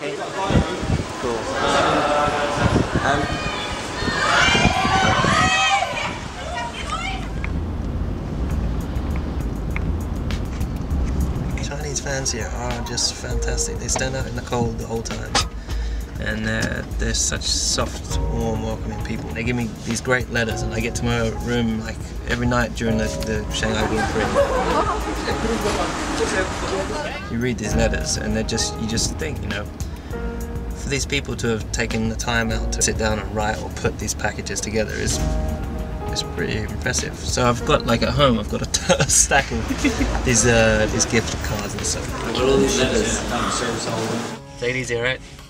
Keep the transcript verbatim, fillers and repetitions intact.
Okay. Cool. Um, Chinese fans here are just fantastic. They stand out in the cold the whole time. And uh, they're such soft, warm, welcoming people. They give me these great letters, and I get to my room like every night during the, the Shanghai Grand Prix. You read these letters, and they're just you just think, you know, for these people to have taken the time out to sit down and write or put these packages together is is pretty impressive. So I've got, like, at home, I've got a, t a stack of these uh, these gift cards and stuff. I've got all these letters. Take it easy, alright?